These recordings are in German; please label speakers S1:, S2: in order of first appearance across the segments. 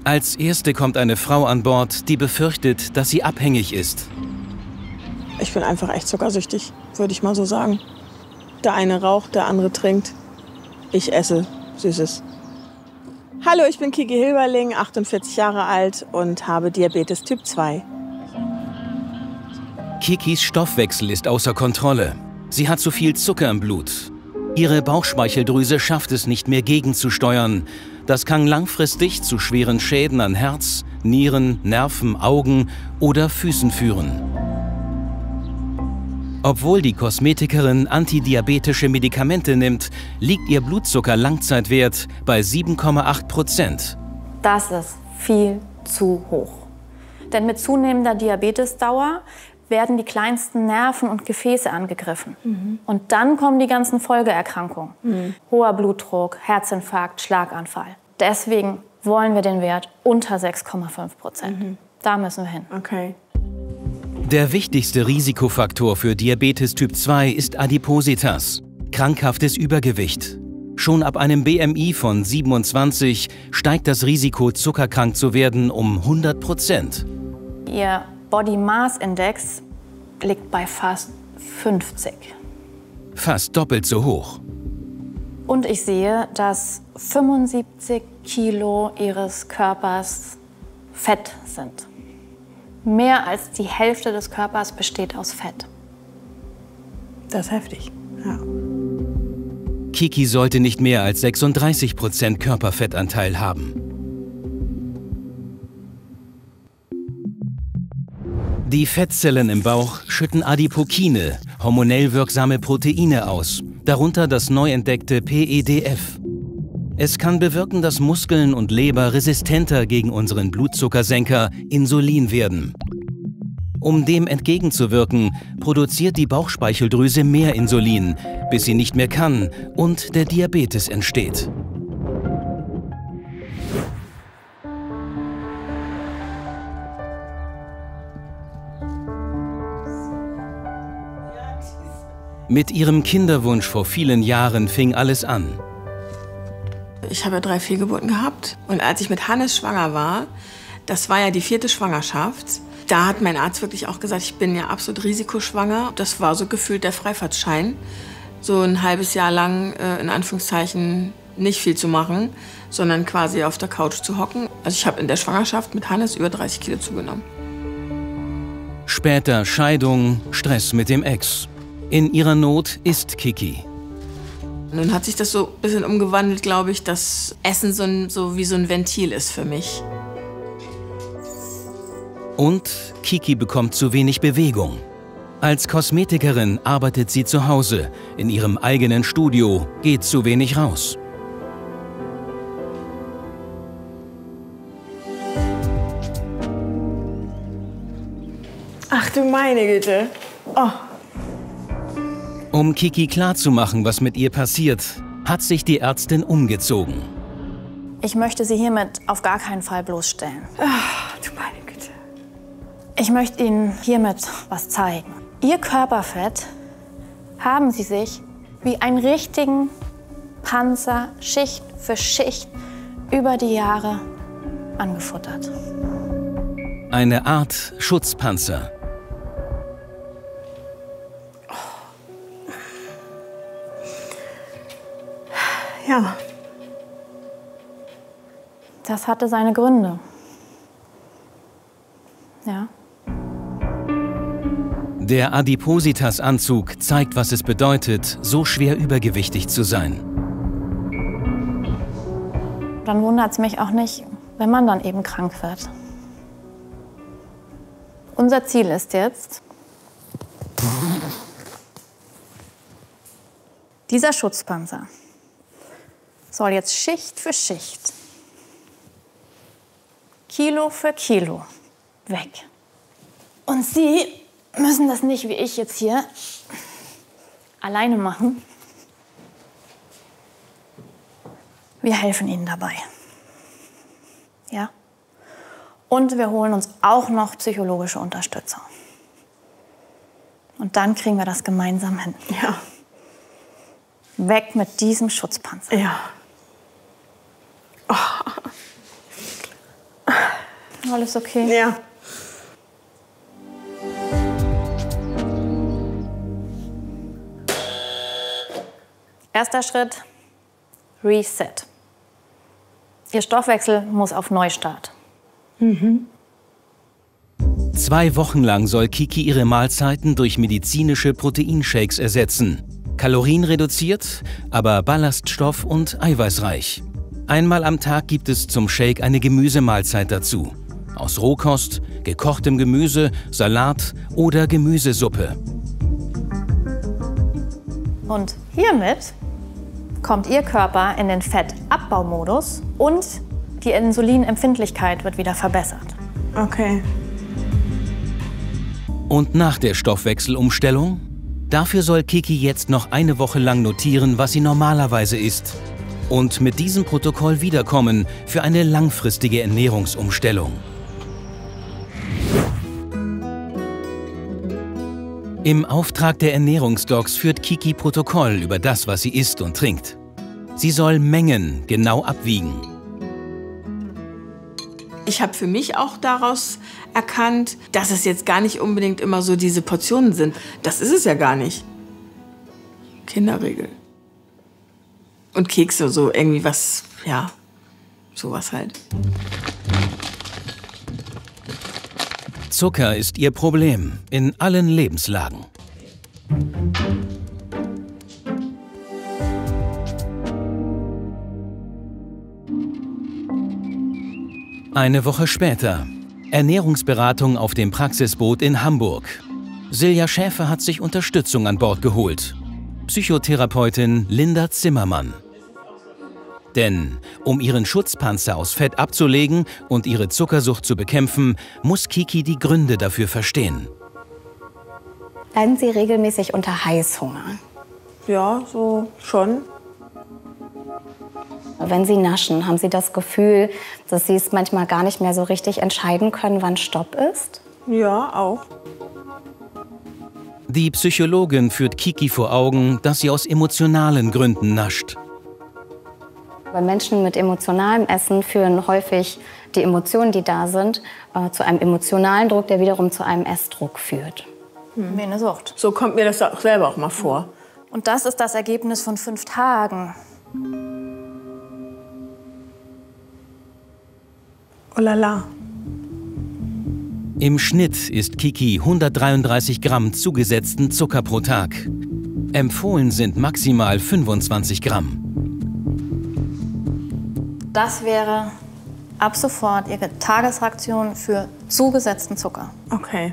S1: Als erste kommt eine Frau an Bord, die befürchtet, dass sie abhängig ist.
S2: Ich bin einfach echt zuckersüchtig, würde ich mal so sagen. Der eine raucht, der andere trinkt. Ich esse Süßes. Hallo, ich bin Kiki Hilberling, 48 Jahre alt und habe Diabetes Typ 2.
S1: Kikis Stoffwechsel ist außer Kontrolle. Sie hat zu viel Zucker im Blut. Ihre Bauchspeicheldrüse schafft es nicht mehr gegenzusteuern. Das kann langfristig zu schweren Schäden an Herz, Nieren, Nerven, Augen oder Füßen führen. Obwohl die Kosmetikerin antidiabetische Medikamente nimmt, liegt ihr Blutzucker-Langzeitwert bei 7,8%.
S3: Das ist viel zu hoch. Denn mit zunehmender Diabetesdauer werden die kleinsten Nerven und Gefäße angegriffen. Und dann kommen die ganzen Folgeerkrankungen. Hoher Blutdruck, Herzinfarkt, Schlaganfall. Deswegen wollen wir den Wert unter 6,5%. Da müssen wir hin.
S2: Okay.
S1: Der wichtigste Risikofaktor für Diabetes Typ 2 ist Adipositas, krankhaftes Übergewicht. Schon ab einem BMI von 27 steigt das Risiko, zuckerkrank zu werden, um 100%.
S3: Ihr Body Mass Index liegt bei fast 50.
S1: Fast doppelt so hoch.
S3: Und ich sehe, dass 75 Kilo ihres Körpers Fett sind. Mehr als die Hälfte des Körpers besteht aus Fett.
S2: Das ist heftig. Ja.
S1: Kiki sollte nicht mehr als 36% Körperfettanteil haben. Die Fettzellen im Bauch schütten Adipokine, hormonell wirksame Proteine aus, darunter das neu entdeckte PEDF. Es kann bewirken, dass Muskeln und Leber resistenter gegen unseren Blutzuckersenker Insulin werden. Um dem entgegenzuwirken, produziert die Bauchspeicheldrüse mehr Insulin, bis sie nicht mehr kann und der Diabetes entsteht. Mit ihrem Kinderwunsch vor vielen Jahren fing alles an.
S2: Ich habe ja 3 Fehlgeburten gehabt. Und als ich mit Hannes schwanger war, das war ja die 4. Schwangerschaft, da hat mein Arzt wirklich auch gesagt, ich bin ja absolut risikoschwanger. Das war so gefühlt der Freifahrtschein. So ein halbes Jahr lang, in Anführungszeichen, nicht viel zu machen, sondern quasi auf der Couch zu hocken. Also ich habe in der Schwangerschaft mit Hannes über 30 Kilo zugenommen.
S1: Später Scheidung, Stress mit dem Ex. In ihrer Not isst Kiki.
S2: Nun hat sich das so ein bisschen umgewandelt, glaube ich, dass Essen so wie so ein Ventil ist für mich.
S1: Und Kiki bekommt zu wenig Bewegung. Als Kosmetikerin arbeitet sie zu Hause, in ihrem eigenen Studio, geht zu wenig raus.
S2: Ach du meine Güte. Oh.
S1: Um Kiki klarzumachen, was mit ihr passiert, hat sich die Ärztin umgezogen.
S3: Ich möchte Sie hiermit auf gar keinen Fall bloßstellen.
S2: Ach du meine Güte.
S3: Ich möchte Ihnen hiermit was zeigen. Ihr Körperfett haben Sie sich wie einen richtigen Panzer Schicht für Schicht über die Jahre angefuttert.
S1: Eine Art Schutzpanzer.
S2: Ja.
S3: Das hatte seine Gründe. Ja.
S1: Der Adipositas-Anzug zeigt, was es bedeutet, so schwer übergewichtig zu sein.
S3: Dann wundert es mich auch nicht, wenn man dann eben krank wird. Unser Ziel ist jetzt, dieser Schutzpanzer soll jetzt Schicht für Schicht, Kilo für Kilo weg. Und Sie müssen das nicht wie ich jetzt hier alleine machen. Wir helfen Ihnen dabei. Ja? Und wir holen uns auch noch psychologische Unterstützung. Und dann kriegen wir das gemeinsam hin.
S2: Ja.
S3: Weg mit diesem Schutzpanzer.
S2: Ja. Oh.
S3: Alles okay?
S2: Ja.
S3: Erster Schritt, Reset. Ihr Stoffwechsel muss auf Neustart.
S1: 2 Wochen lang soll Kiki ihre Mahlzeiten durch medizinische Proteinshakes ersetzen. Kalorienreduziert, aber ballaststoff- und eiweißreich. Einmal am Tag gibt es zum Shake eine Gemüsemahlzeit dazu. Aus Rohkost, gekochtem Gemüse, Salat oder Gemüsesuppe.
S3: Und hiermit kommt Ihr Körper in den Fettabbau-Modus und die Insulinempfindlichkeit wird wieder verbessert.
S2: Okay.
S1: Und nach der Stoffwechselumstellung? Dafür soll Kiki jetzt noch eine Woche lang notieren, was sie normalerweise isst. Und mit diesem Protokoll wiederkommen für eine langfristige Ernährungsumstellung. Im Auftrag der Ernährungsdocs führt Kiki Protokoll über das, was sie isst und trinkt. Sie soll Mengen genau abwiegen.
S2: Ich habe für mich auch daraus erkannt, dass es jetzt gar nicht unbedingt immer so diese Portionen sind. Das ist es ja gar nicht. Kinderregel. Und Kekse, so irgendwie was, ja, sowas halt.
S1: Zucker ist ihr Problem in allen Lebenslagen. Eine Woche später. Ernährungsberatung auf dem Praxisboot in Hamburg. Silja Schäfer hat sich Unterstützung an Bord geholt. Psychotherapeutin Linda Zimmermann. Denn um ihren Schutzpanzer aus Fett abzulegen und ihre Zuckersucht zu bekämpfen, muss Kiki die Gründe dafür verstehen.
S4: Leiden Sie regelmäßig unter Heißhunger?
S2: Ja, so schon.
S4: Wenn Sie naschen, haben Sie das Gefühl, dass Sie es manchmal gar nicht mehr so richtig entscheiden können, wann Stopp ist?
S2: Ja, auch.
S1: Die Psychologin führt Kiki vor Augen, dass sie aus emotionalen Gründen nascht.
S4: Bei Menschen mit emotionalem Essen führen häufig die Emotionen, die da sind, zu einem emotionalen Druck, der wiederum zu einem Essdruck führt.
S3: Wie eine Sucht.
S2: So kommt mir das auch selber auch mal vor.
S3: Und das ist das Ergebnis von 5 Tagen.
S2: Oh la la.
S1: Im Schnitt isst Kiki 133 Gramm zugesetzten Zucker pro Tag. Empfohlen sind maximal 25 Gramm.
S3: Das wäre ab sofort Ihre Tagesration für zugesetzten Zucker.
S2: Okay.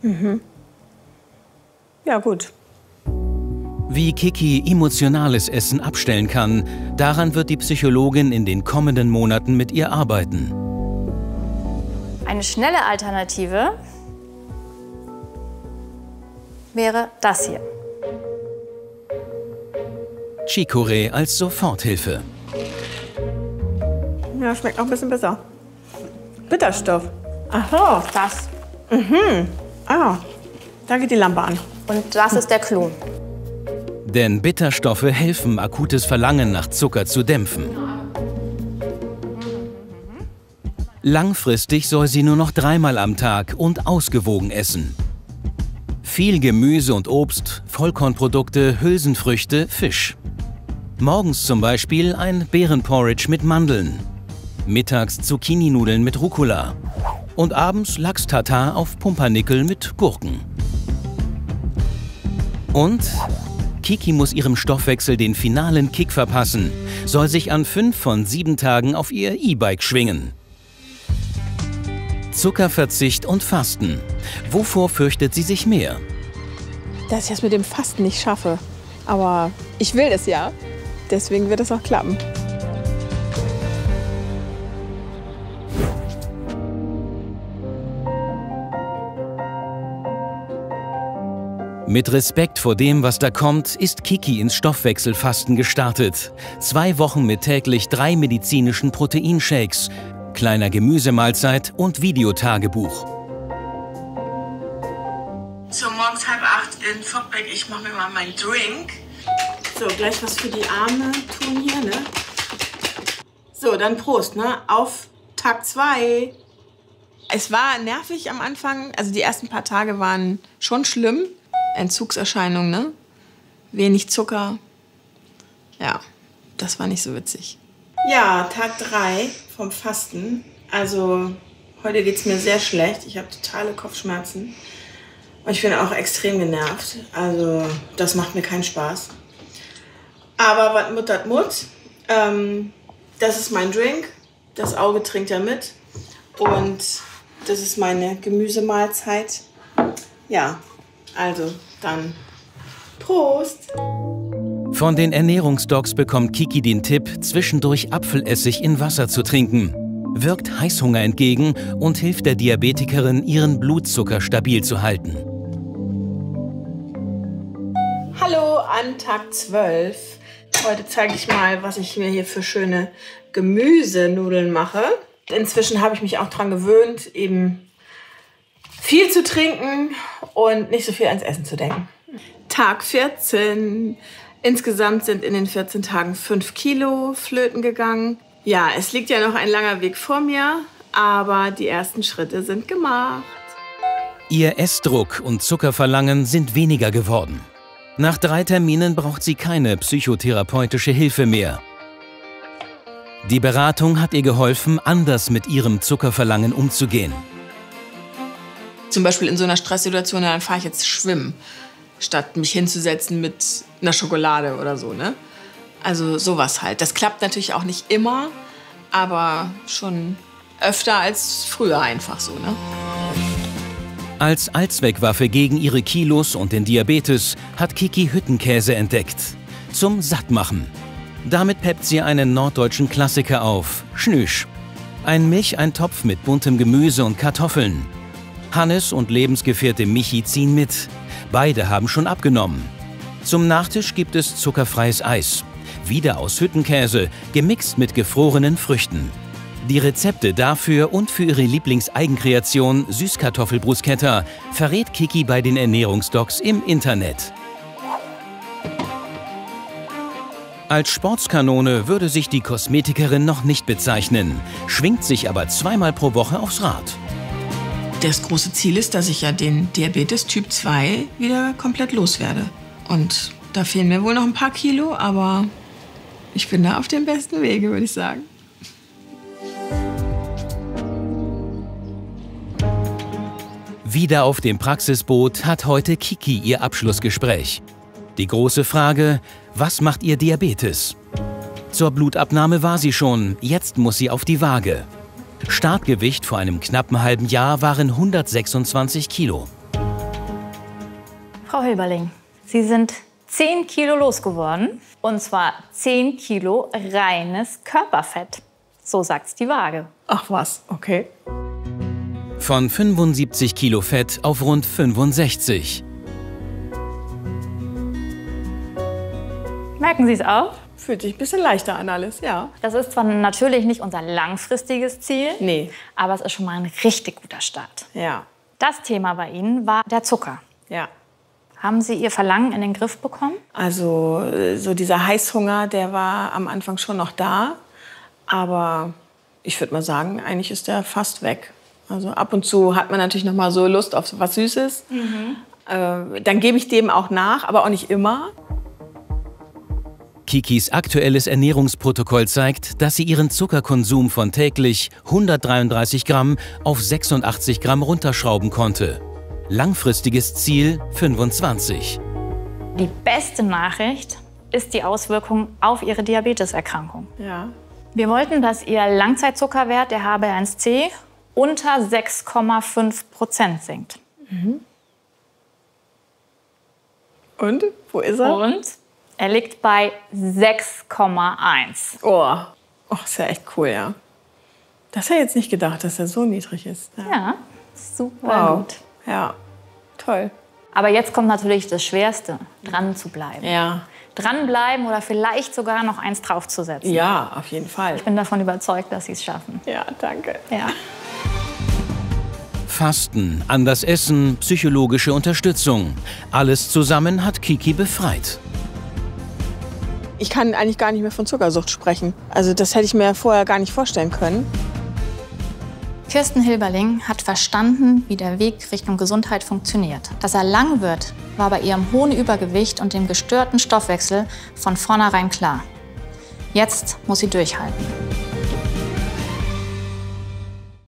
S2: Ja, gut.
S1: Wie Kiki emotionales Essen abstellen kann, daran wird die Psychologin in den kommenden Monaten mit ihr arbeiten.
S3: Eine schnelle Alternative wäre das hier.
S1: Chicorée als Soforthilfe.
S2: Ja, schmeckt auch ein bisschen besser. Bitterstoff. Ach so, das. Ah, da geht die Lampe an.
S3: Und das ist der Clou.
S1: Denn Bitterstoffe helfen, akutes Verlangen nach Zucker zu dämpfen. Langfristig soll sie nur noch 3-mal am Tag und ausgewogen essen. Viel Gemüse und Obst, Vollkornprodukte, Hülsenfrüchte, Fisch. Morgens zum Beispiel ein Beerenporridge mit Mandeln. Mittags Zucchini-Nudeln mit Rucola. Und abends Lachs-Tatar auf Pumpernickel mit Gurken. Und Kiki muss ihrem Stoffwechsel den finalen Kick verpassen, soll sich an 5 von 7 Tagen auf ihr E-Bike schwingen. Zuckerverzicht und Fasten. Wovor fürchtet sie sich mehr?
S2: Dass ich das mit dem Fasten nicht schaffe. Aber ich will es ja. Deswegen wird es auch klappen.
S1: Mit Respekt vor dem, was da kommt, ist Kiki ins Stoffwechselfasten gestartet. 2 Wochen mit täglich 3 medizinischen Proteinshakes, kleiner Gemüsemahlzeit und Videotagebuch.
S2: So, morgens 7:30 in Fockbeck. Ich mache mir mal meinen Drink. So, gleich was für die Arme tun hier, ne? So, dann Prost, ne? Auf Tag 2. Es war nervig am Anfang. Also die ersten paar Tage waren schon schlimm. Entzugserscheinungen, ne? Wenig Zucker. Ja, das war nicht so witzig. Ja, Tag 3 vom Fasten. Also heute geht es mir sehr schlecht. Ich habe totale Kopfschmerzen. Und ich bin auch extrem genervt. Also das macht mir keinen Spaß. Aber was Mut hat Mut. Das ist mein Drink. Das Auge trinkt ja mit. Und das ist meine Gemüsemahlzeit. Ja, also dann Prost!
S1: Von den Ernährungsdocs bekommt Kiki den Tipp, zwischendurch Apfelessig in Wasser zu trinken. Wirkt Heißhunger entgegen und hilft der Diabetikerin, ihren Blutzucker stabil zu halten.
S2: Hallo an Tag 12. Heute zeige ich mal, was ich mir hier für schöne Gemüsenudeln mache. Inzwischen habe ich mich auch daran gewöhnt, eben viel zu trinken und nicht so viel ans Essen zu denken. Tag 14. Insgesamt sind in den 14 Tagen 5 Kilo flöten gegangen. Ja, es liegt ja noch ein langer Weg vor mir, aber die ersten Schritte sind gemacht.
S1: Ihr Essdruck und Zuckerverlangen sind weniger geworden. Nach 3 Terminen braucht sie keine psychotherapeutische Hilfe mehr. Die Beratung hat ihr geholfen, anders mit ihrem Zuckerverlangen umzugehen.
S2: Zum Beispiel in so einer Stresssituation, dann fahre ich jetzt schwimmen, statt mich hinzusetzen mit einer Schokolade oder so, ne? Also sowas halt. Das klappt natürlich auch nicht immer, aber schon öfter als früher einfach so, ne?
S1: Als Allzweckwaffe gegen ihre Kilos und den Diabetes hat Kiki Hüttenkäse entdeckt. Zum Sattmachen. Damit peppt sie einen norddeutschen Klassiker auf, Schnüsch. Ein Milcheintopf mit buntem Gemüse und Kartoffeln. Hannes und Lebensgefährte Michi ziehen mit. Beide haben schon abgenommen. Zum Nachtisch gibt es zuckerfreies Eis. Wieder aus Hüttenkäse, gemixt mit gefrorenen Früchten. Die Rezepte dafür und für ihre Lieblingseigenkreation Süßkartoffelbruschetta verrät Kiki bei den Ernährungsdocs im Internet. Als Sportskanone würde sich die Kosmetikerin noch nicht bezeichnen, schwingt sich aber 2-mal pro Woche aufs Rad.
S2: Das große Ziel ist, dass ich ja den Diabetes Typ 2 wieder komplett loswerde. Und da fehlen mir wohl noch ein paar Kilo, aber ich bin da auf dem besten Wege, würde ich sagen.
S1: Wieder auf dem Praxisboot hat heute Kiki ihr Abschlussgespräch. Die große Frage, was macht ihr Diabetes? Zur Blutabnahme war sie schon, jetzt muss sie auf die Waage. Startgewicht vor einem knappen halben Jahr waren 126 Kilo.
S3: Frau Hilberling, Sie sind 10 Kilo losgeworden. Und zwar 10 Kilo reines Körperfett. So sagt's die Waage.
S2: Ach was, okay.
S1: Von 75 Kilo Fett auf rund 65.
S3: Merken Sie es auch?
S2: Fühlt sich ein bisschen leichter an alles, ja.
S3: Das ist zwar natürlich nicht unser langfristiges Ziel,
S2: Nee.
S3: aber es ist schon mal ein richtig guter Start.
S2: Ja,
S3: Das Thema bei Ihnen war der Zucker.
S2: ja.
S3: Haben Sie Ihr Verlangen in den Griff bekommen?
S2: Also so dieser Heißhunger, der war am Anfang schon noch da. Aber ich würde mal sagen, eigentlich ist der fast weg. Also ab und zu hat man natürlich noch mal so Lust auf was Süßes. Dann gebe ich dem auch nach, aber auch nicht immer.
S1: Kikis aktuelles Ernährungsprotokoll zeigt, dass sie ihren Zuckerkonsum von täglich 133 Gramm auf 86 Gramm runterschrauben konnte. Langfristiges Ziel 25.
S3: Die beste Nachricht ist die Auswirkung auf Ihre Diabeteserkrankung.
S2: Ja.
S3: Wir wollten, dass Ihr Langzeitzuckerwert, der HbA1c, unter 6,5% sinkt.
S2: Und? Wo ist er?
S3: Und er liegt bei 6,1.
S2: Oh, ist ja echt cool, ja. Das hätte ich jetzt nicht gedacht, dass er so niedrig ist.
S3: Ja, super gut.
S2: Ja, toll.
S3: Aber jetzt kommt natürlich das Schwerste, dran zu bleiben.
S2: Ja.
S3: Dranbleiben oder vielleicht sogar noch eins draufzusetzen.
S2: Ja, auf jeden Fall.
S3: Ich bin davon überzeugt, dass Sie es schaffen.
S2: Ja, danke.
S3: Ja.
S1: Fasten, anders essen, psychologische Unterstützung. Alles zusammen hat Kiki befreit.
S2: Ich kann eigentlich gar nicht mehr von Zuckersucht sprechen. Also das hätte ich mir vorher gar nicht vorstellen können.
S3: Kirsten Hilberling hat verstanden, wie der Weg Richtung Gesundheit funktioniert. Dass er lang wird, war bei ihrem hohen Übergewicht und dem gestörten Stoffwechsel von vornherein klar. Jetzt muss sie durchhalten.